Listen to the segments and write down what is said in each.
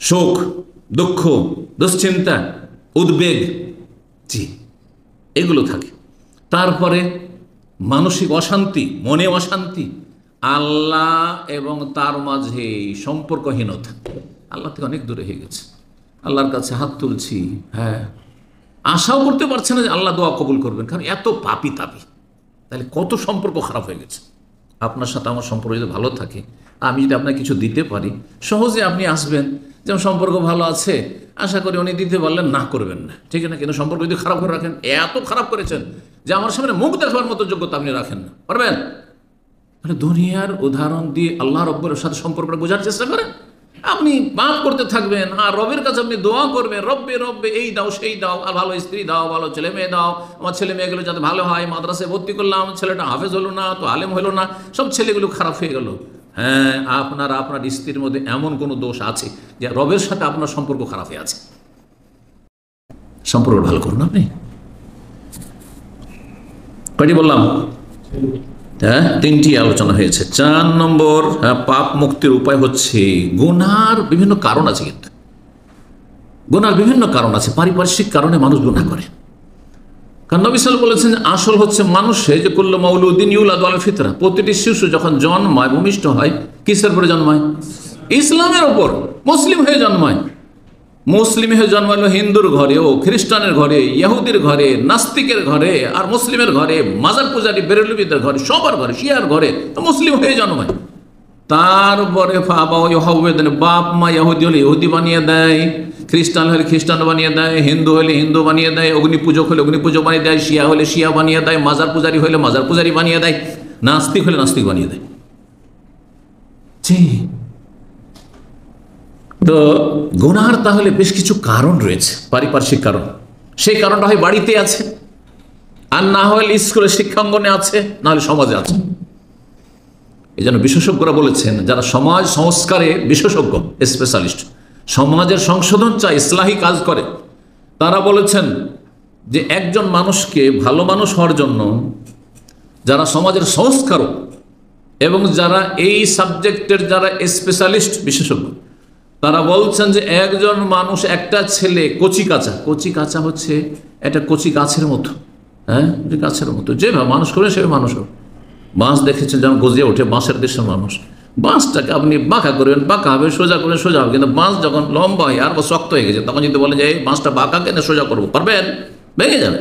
শোক, দুঃখ, দুশ্চিন্তা, উদ্বেগ, জি, এগুলো থাকে। তারপরে মানসিক অশান্তি, মনে অশান্তি, আল্লাহ এবং তার মাঝে সম্পর্কহীনতা, আল্লাহ থেকে অনেক দূরে হয়ে গেছে, আল্লাহর কাছে হাত তুলছি, হ্যাঁ, আশাও করতে পারছে না যে আল্লাহ দোয়া কবুল করবেন, কারণ এত পাপি তাপি। তাহলে কত সম্পর্ক খারাপ হয়ে গেছে। আপনার সাথে আমার সম্পর্ক যদি ভালো থাকে, আমি যদি আপনাকে কিছু দিতে পারি, সহজে আপনি আসবেন, যেমন সম্পর্ক ভালো আছে, আশা করি উনি দিতে পারলেন, না করবেন না, ঠিক না? কিন্তু সম্পর্ক যদি খারাপ করে রাখেন, এত খারাপ করেছেন যে আমার সামনে মুখ দেখাবার মতো যোগ্যতা আপনি রাখেন না, পারবেন? মানে দুনিয়ার উদাহরণ দিয়ে আল্লাহ রব্বের সাথে সম্পর্কটা বোঝার চেষ্টা করেন। আপনি পাপ করতে থাকবেন আর রবের কাছে আপনি দোয়া করবেন, রব্বে রব্বে এই দাও সেই দাও, আর ভালো স্ত্রী দাও, ভালো ছেলে মেয়ে দাও, আমার ছেলে মেয়েগুলো যাতে ভালো হয়, মাদ্রাসায় ভর্তি করলাম, ছেলেটা হাফেজ হলো না, তো আলেম হলো না, সব ছেলেগুলো খারাপ হয়ে গেল। হ্যাঁ, আপনার স্ত্রীর মধ্যে এমন কোনো দোষ আছে যে রবের সাথে আপনার সম্পর্ক খারাপ হয়ে আছে। সম্পর্ক ভালো করুন। আপনি কয়টি বললাম? হ্যাঁ, 3টি আলোচনা হয়েছে। 4 নম্বর, পাপ মুক্তির উপায় হচ্ছে, গুনার বিভিন্ন কারণ আছে, কিন্তু গুনার বিভিন্ন কারণ আছে, পারিপার্শ্বিক কারণে মানুষ গুনাহ করে। কারণ নবী সাল্লাল্লাহু আলাইহি ওয়াসাল্লাম বলেছেন, আসল হচ্ছে মানুষে যে কুল্লু মাউলুদিন ইউলাদু আলাল ফিতরা, প্রতিটি শিশু যখন জন্মায়, ভূমিষ্ঠ হয়, কিসের উপরে জন্মায়? ইসলামের উপর, মুসলিম হয়ে জন্মায়। মুসলিম হয়ে জন্মালো হিন্দুর ঘরেও, খ্রিস্টানের ঘরে, ইহুদির ঘরে, নাস্তিকের ঘরে, আর মুসলিমের ঘরে, মাজার পূজারী বেরেলবিদের ঘরে, সবার ঘরে, শিয়ার ঘরে, তো মুসলিম হয়ে জন্মায়। তারপরে বাপ মা ইহুদি হলে ইহুদি বানিয়ে দেয়, খ্রিস্টান হলে খ্রিস্টান বানিয়ে দেয়, হিন্দু হলে হিন্দু বানিয়ে দেয়, অগ্নি পূজক হলে অগ্নি পূজক বানিয়ে দেয়, শিয়া হলে শিয়া বানিয়ে দেয়, মাজার পূজারী হলে মাজার পূজারী বানিয়ে দেয়, নাস্তিক হলে নাস্তিক বানিয়ে দেয়। তো গুনার তাহলে বেশ কিছু কারণ রয়েছে, পারিপার্শ্বিক কারণ। সেই কারণটা হয় বাড়িতে আছে, আর না হলে স্কুলে শিক্ষাঙ্গনে আছে, না হলে সমাজে আছে। এই জন্য বিশেষজ্ঞরা বলেছেন, যারা সমাজ সংস্কারে বিশেষজ্ঞ, স্পেশালিস্ট, সমাজের সংশোধন চায়, ইসলাহি কাজ করে, তারা বলেছেন যে একজন মানুষকে ভালো মানুষ হওয়ার জন্য যারা সমাজের সংস্কারক এবং যারা এই সাবজেক্টের যারা স্পেশালিস্ট, বিশেষজ্ঞ, তারা বলছেন যে একজন মানুষ, একটা ছেলে কচি কাঁচা হচ্ছে একটা কচি গাছের মতো, হ্যাঁ, গাছের মতো, যেভাবে মানুষ করে সেভাবে মানুষ হবে। বাঁশ দেখেছেন যেমন গজিয়ে ওঠে, বাঁশের দেশের মানুষ, বাঁশটাকে আপনি বাঁকা করবেন, বাঁকা হবে, সোজা করবেন, সোজা হবে, কিন্তু বাঁশ যখন লম্বা হয় আর শক্ত হয়ে গেছে, তখন যদি বলেন যে এই বাঁশটা বাঁকা কেন সোজা করবো, পারবেন? ভেঙে যাবে।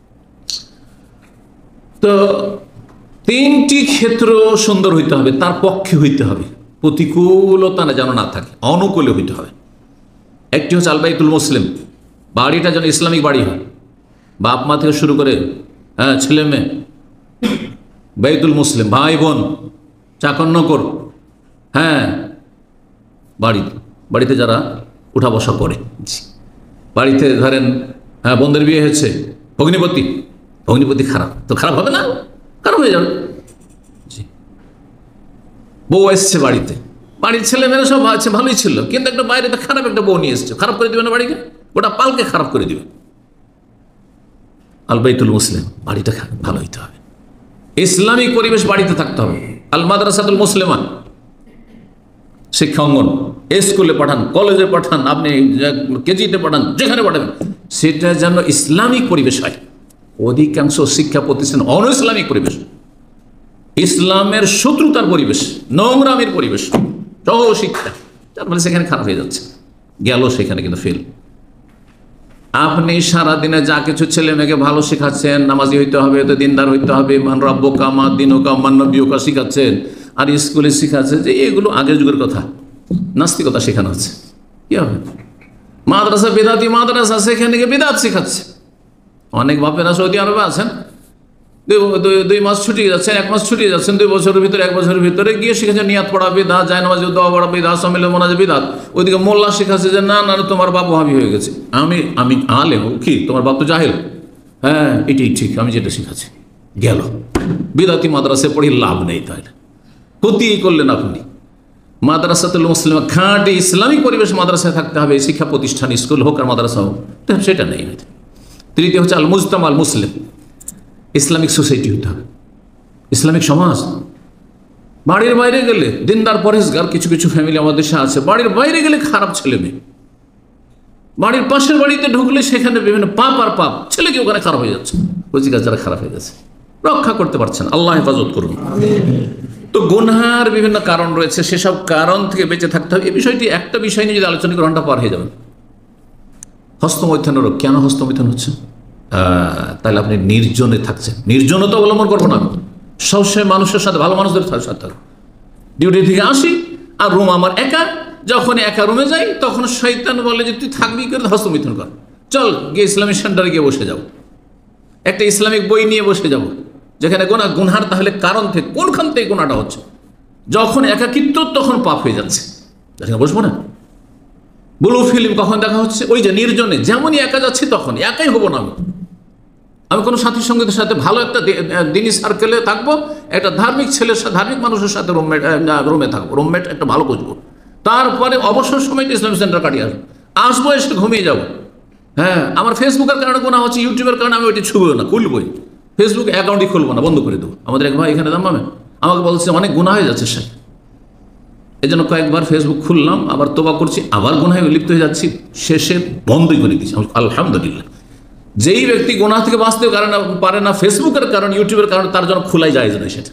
তো 3টি ক্ষেত্র সুন্দর হইতে হবে, তার পক্ষে হইতে হবে, প্রতিকূলতা যেন না থাকে, অনুকূলে হইতে হবে। একটি হচ্ছে আল বাইতুল মুসলিম, বাড়িটা যেন ইসলামিক বাড়ি হয়, বাপ মা থেকে শুরু করে, হ্যাঁ, ছেলে মেয়ে, বাইতুল মুসলিম, ভাই বোন, চাকর নকর, হ্যাঁ, বাড়িতে যারা উঠা বসা করে, বাড়িতে ধরেন, হ্যাঁ, বোনদের বিয়ে হয়েছে, অগ্নিপতি খারাপ, তো খারাপ হবে না? খারাপ হয়ে যাবে। বউ এসছে বাড়িতে, বাড়ির ছেলেমেয়েরা সব আছে, ভালোই ছিল, কিন্তু একটা বাইরে খারাপ একটা বউ নিয়ে এসছে, খারাপ করে দিবে না বাড়িকে? ওটা পালকে খারাপ করে দিবে। আল বাইতুল মুসলিম, বাড়িটা ভালো হইতে হবে, ইসলামিক পরিবেশ বাড়িতে থাকতে হবে। আল মাদ্রাসাতুল মুসলিমা, শিক্ষা অঙ্গন, স্কুলে পাঠান, কলেজে পাঠান, আপনি কেজিতে পাঠান, যেখানে পাঠাবেন, সেটা যেন ইসলামিক পরিবেশ হয়। অধিকাংশ শিক্ষা প্রতিষ্ঠান অন ইসলামিক পরিবেশ, ইসলামের শত্রুতার পরিবেশ, নোংরামের পরিবেশ, শিক্ষা, তার মানে সেখানে খারাপ হয়ে যাচ্ছে, গেল সেখানে কিন্তু ফেল। আপনি সারাদিনে যা কিছু ছেলে মেয়েকে ভালো শেখাচ্ছেন, নামাজি হইতে হবে, তো দিনদার হইতে হবে, মান রব্বুকা মা দিনুকা মান নবিয়ুকা শিখাচ্ছেন, আর স্কুলে শিখাচ্ছেন যে এগুলো আগের যুগের কথা, নাস্তিকতা শেখানো হচ্ছে, কি হবে? মাদ্রাসা বিদাতি মাদ্রাসা, সেখানে গিয়ে বিদাত শেখাচ্ছে। অনেক বাপেরা সৌদি আরবে আছেন, 2 মাস ছুটি যাচ্ছেন, 1 মাস ছুটি যাচ্ছেন, 2 বছরের ভিতরে, 1 বছরের ভিতরে গিয়ে শিখেছে নিয়াত পড়া বিদাত, জায়নামাজ দোয়া পড়া বিদাত, সামিলে মোনাজে বিদাত। ওইদিকে মোল্লা শিখাচ্ছে যে না না, তোমার বাপ ওয়াহাবি হয়ে গেছে, আমি আলেম, কি তোমার বাপ তো জাহেল, হ্যাঁ এটাই ঠিক, আমি যেটা শিখাচ্ছি। গেল বিদাতি মাদ্রাসায় পড়ি, লাভ নেই, তাহলে ক্ষতি করলেন আপনি। মাদ্রাসাতুল মুসলিম, খাঁটি ইসলামিক পরিবেশ মাদ্রাসায় থাকতে হবে, শিক্ষা প্রতিষ্ঠান, স্কুল হোক আর মাদ্রাসা হোক, সেটা নেই। 3টি হচ্ছে আল মুজতামা আল মুসলিম, ইসলামিক সোসাইটি হতে হবে, ইসলামিক সমাজ। বাড়ির বাইরে গেলে দিনদার পরেশগার কিছু কিছু ফ্যামিলি আমাদের দেশে আছে, বাড়ির বাইরে গেলে খারাপ ছেলে মেয়ে, বাড়ির পাশের বাড়িতে ঢুকলে সেখানে বিভিন্ন পাপ আর পাপ, ছেলে কি ওখানে খারাপ হয়ে যাচ্ছে, রোজিগার যারা খারাপ হয়ে গেছে, রক্ষা করতে পারছেন, আল্লাহ হেফাজত করুন। তো গুনহার বিভিন্ন কারণ রয়েছে, সেসব কারণ থেকে বেঁচে থাকতে হবে। এই বিষয়টি একটা বিষয় নিয়ে যদি আলোচনা করে ঘন্টা পার হয়ে যাবেন। হস্তমৈথুনের রোগ, কেন হস্তমৈথুন হচ্ছে? তাহলে আপনি নির্জনে থাকছেন, নির্জনতা অবলম্বন করবো না, সবসময় মানুষের সাথে, ভালো মানুষদের সাথে ডিউটি থেকে আসি আর রুম আমার একা, যখন একা রুমে যাই তখন শয়তান বলে যে তুই থাকবি করে হস্তমৈথুন কর, চল গিয়ে ইসলামিক সেন্টারে গিয়ে বসে যাও, একটা ইসলামিক বই নিয়ে বসে যাব, যেখানে গুনহার তাহলে কারণ থেকে কোনখান থেকে গুনাহটা হচ্ছে, যখন একাকিত্ব তখন পাপ হয়ে যাচ্ছে, বসবো না। ব্লু ফিল্ম কখন দেখা হচ্ছে? ওই যে নির্জনে, যেমনই একা যাচ্ছি তখন একাই হবো না, আমি কোনো সাথী সঙ্গীদের সাথে ভালো একটা দিনী সার্কেলে থাকবো, একটা ধার্মিক ছেলের সাথে, ধার্মিক মানুষের সাথে রুমে থাকবো, রুমমেট একটা ভালো খুঁজবো, তারপরে অবসর সময়টা ইসলামিক সেন্টার কাটিয়ে আসবো, এসে ঘুমিয়ে যাবো। হ্যাঁ, আমার ফেসবুকের কারণে গুনাহ হচ্ছে, ইউটিউবের কারণে আমি ওইটি ছুবো না, খুলবই, ফেসবুক অ্যাকাউন্টই খুলবো না, বন্ধ করে দেবো। আমাদের এক ভাই এখানে দাম আমাকে বলছে অনেক গুনাহ হয়ে যাচ্ছে স্যার, এই জন্য কয়েকবার ফেসবুক খুললাম, আবার তোবা করছি, আবার গুনাহে লিপ্ত হয়ে যাচ্ছি, শেষে বন্ধই করে দিচ্ছি। আলহামদুলিল্লাহ, যেই ব্যক্তি গুনাহ থেকে বাঁচতে পারে না ফেসবুকের কারণ, ইউটিউবের কারণে, তার জন্য খোলাই যায় না, সেটা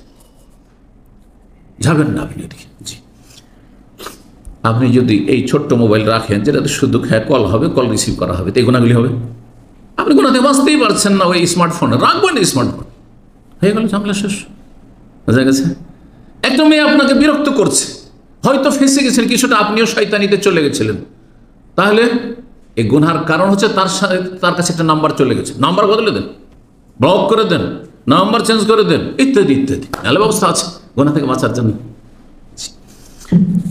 যাবেন না আপনি এদিকে। জি, আপনি যদি এই ছোট্ট মোবাইল রাখেন, যেটাতে শুধু কল হবে, কল রিসিভ করা হবে, তো এই গুণাগুলি হবে। আপনি গুনাহ থেকে বাঁচতেই পারছেন না, ওই স্মার্টফোনে রাখবেন, স্মার্টফোন হয়ে গেল, ঝামেলা শেষ, বোঝা গেছে। একটা মেয়ে আপনাকে বিরক্ত করছে, হয়তো ফেঁসে গেছেন কিছুটা, আপনিও শয়তানিতে চলে গেছিলেন, তাহলে এই গুনহার কারণ হচ্ছে তার কাছে একটা নাম্বার চলে গেছে, নাম্বার বদলে দেন, ব্লক করে দেন, নাম্বার চেঞ্জ করে দেন, ইত্যাদি ইত্যাদি, নাহলে ব্যবস্থা আছে গুনাহ থেকে বাঁচার জন্য।